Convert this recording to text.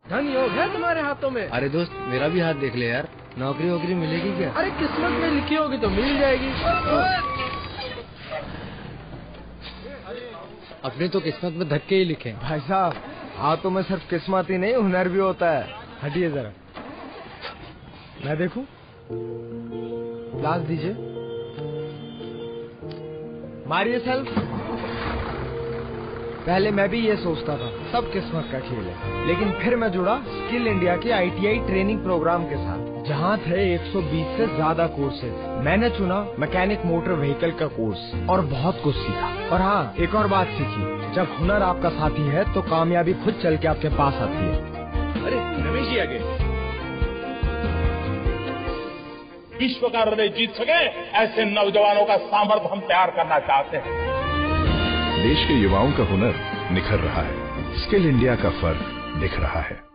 धन योग है तुम्हारे हाथों में। अरे दोस्त मेरा भी हाथ देख ले यार, नौकरी वोकरी मिलेगी क्या? अरे किस्मत में लिखी होगी तो मिल जाएगी। अपने तो किस्मत में धक्के ही लिखे। भाई साहब हाथों में सिर्फ किस्मत ही नहीं हुनर भी होता है। हटिए जरा, मैं देखूं। ग्लास दीजिए, मारिए सेल्फ। पहले मैं भी ये सोचता था सब किस्मत का खेल है, लेकिन फिर मैं जुड़ा स्किल इंडिया के ITI ट्रेनिंग प्रोग्राम के साथ, जहाँ थे 120 से ज्यादा कोर्सेज। मैंने चुना मैकेनिक मोटर व्हीकल का कोर्स और बहुत कुछ सीखा। और हाँ, एक और बात सीखी, जब हुनर आपका साथी है तो कामयाबी खुद चल के आपके पास आती है। अरे रमेश जी आगे। विश्व का हृदय जीत सके ऐसे नौजवानों का सामर्थ्य हम तैयार करना चाहते हैं। देश के युवाओं का हुनर निखर रहा है, स्किल इंडिया का फर्क दिख रहा है।